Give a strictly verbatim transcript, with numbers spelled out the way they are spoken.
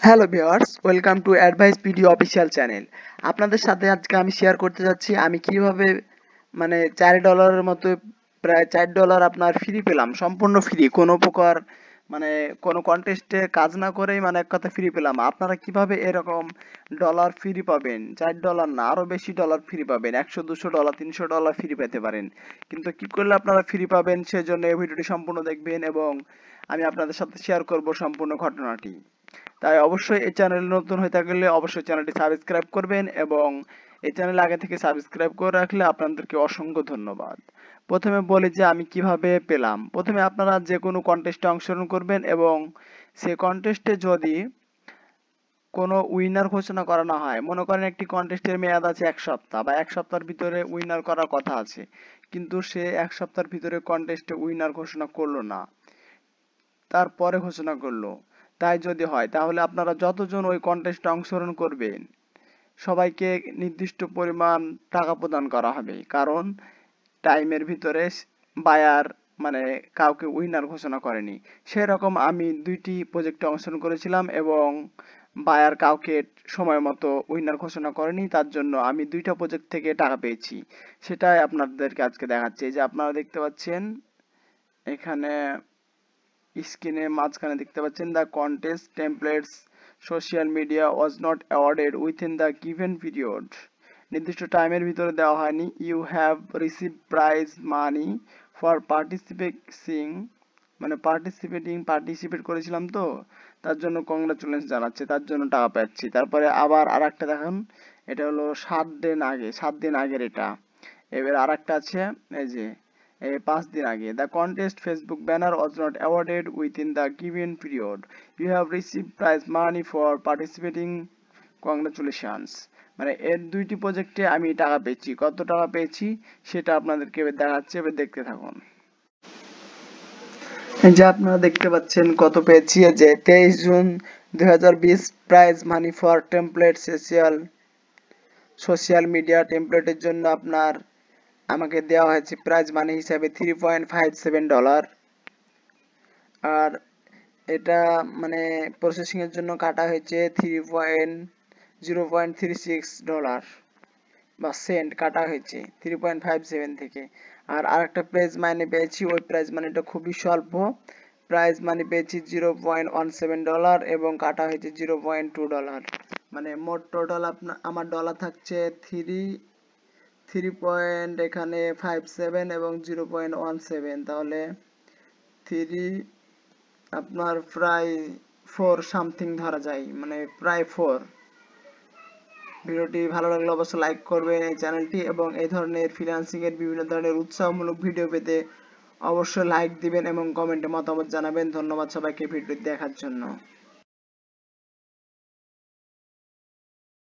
Hello viewers, welcome to advice video official channel. আপনাদের সাথে আজকে আমি শেয়ার করতে যাচ্ছি আমি কিভাবে মানে চার ডলারের মতো প্রায় চার ডলার আপনার ফ্রি পেলাম, সম্পূর্ণ ফ্রি, কোনো প্রকার মানে কোনো কন্টেস্টে কাজ না করেই মানে এক কথা ফ্রি পেলাম। আপনারা কিভাবে এরকম ডলার ফ্রি পাবেন? চার ডলার না, আরো বেশি ডলার ফ্রি পাবেন, একশো দুশো ডলার তিনশো ডলার ফ্রি পেতে পারেন। কিন্তু কি করলে আপনারা ফ্রি পাবেন সেজন্য এই ভিডিওটি সম্পূর্ণ দেখবেন এবং আমি আপনাদের সাথে শেয়ার করব সম্পূর্ণ ঘটনাটি। তাই অবশ্যই এই চ্যানেল নতুন হয়ে থাকলে অবশ্যই চ্যানেলটি সাবস্ক্রাইব করবেন এবং এই চ্যানেল আগে থেকে সাবস্ক্রাইব করে রাখলে আপনাদেরকে অসংখ্য ধন্যবাদ। প্রথমে বলি যে আমি কিভাবে পেলাম। প্রথমে আপনারা যে কোনো কন্টেস্টে অংশগ্রহণ করবেন এবং সেই কন্টেস্টে যদি কোনো উইনার ঘোষণা করা না হয়, মনে করেন একটি কন্টেস্টের মেয়াদ আছে এক সপ্তাহ বা এক সপ্তাহের ভিতরে উইনার করার কথা আছে, কিন্তু সে এক সপ্তাহের ভিতরে কন্টেস্টে উইনার ঘোষণা করলো না, তারপরে ঘোষণা করলো, তাই যদি হয় তাহলে আপনারা যতজন ওই কন্টেস্টে অংশগ্রহণ করবেন সবাইকে নির্দিষ্ট পরিমাণ টাকা প্রদান করা হবে, কারণ টাইমের ভিতরে বায়ার মানে কাউকে উইনার ঘোষণা করেনি। সেরকম আমি দুইটি প্রজেক্টে অংশগ্রহণ করেছিলাম এবং বায়ার কাউকে সময় মতো উইনার ঘোষণা করেনি, তার জন্য আমি দুইটা প্রজেক্ট থেকে টাকা পেয়েছি। সেটাই আপনাদেরকে আজকে দেখাচ্ছি। যে আপনারা দেখতে পাচ্ছেন এখানে স্ক্রিনে মাঝখানে দেখতে পাচ্ছেন the contest templates social media was not awarded within the given period. নির্দিষ্ট টাইমের ভিতরে দেওয়া হয়নি। You have receive prize money for participating, মানে পার্টিসিপেটিং পার্টিসিপেট করেছিলাম তো তার জন্য কংগ্রাচুলেশন জানাচ্ছে, তার জন্য টাকা পাচ্ছি। তারপরে আবার আর একটা দেখুন, এটা হলো সাত দিন আগে, সাত দিন আগের এটা। এবার আর একটা আছে, এই যে এই পাঁচ দিন আগে, the contest Facebook banner was not awarded within the given period, you have receive prize money for participating, congratulations. মানে এর দুইটি প্রজেক্টে আমি টাকা পেয়েছি। কত টাকা পেয়েছি সেটা আপনাদেরকে এবার দেখাচ্ছি, এবার দেখতে থাকুন। এই যে আপনারা দেখতে পাচ্ছেন কত পেয়েছি, যে তেইশ জুন দুই হাজার বিশ, prize money for template social social media টেমপ্লেটের জন্য আপনার আমাকে দেওয়া হয়েছে প্রাইজ মানি হিসাবে three point five seven dollar. আর এটা মানে প্রসেসিং এর জন্য কাটা হয়েছে three point zero point three six dollar বা সেন্ট কাটা হয়েছে থ্রি পয়েন্ট ফাইভ সেভেন থেকে। আর আরেকটা প্রাইজ মানি পেয়েছি, ওই প্রাইজ মানিটা খুবই স্বল্প, প্রাইজ মানি পেয়েছি zero point one seven dollar এবং কাটা হয়েছে জিরো পয়েন্ট টু ডলার। মানে মোট টোটাল আপনার আমার ডলার থাকছে থ্রি থ্রি পয়েন্ট এখানে ফাইভ সেভেন এবং জিরো পয়েন্ট ওয়ান সেভেন, তাহলে থ্রি আপনার প্রায় ফোর সামথিং ধরা যায়, মানে প্রায় ফোর। ভিডিওটি ভালো লাগলে অবশ্যই লাইক করবেন এই চ্যানেলটি, এবং এই ধরনের ফ্রিল্যান্সিং এর বিভিন্ন ধরনের উৎসাহমূলক ভিডিও পেতে অবশ্যই লাইক দিবেন এবং কমেন্টে মতামত জানাবেন। ধন্যবাদ সবাইকে ভিডিও দেখার জন্য।